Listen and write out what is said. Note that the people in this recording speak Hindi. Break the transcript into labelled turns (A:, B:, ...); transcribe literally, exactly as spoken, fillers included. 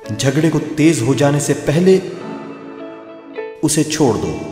A: झगड़े को तेज हो जाने से पहले उसे छोड़ दो।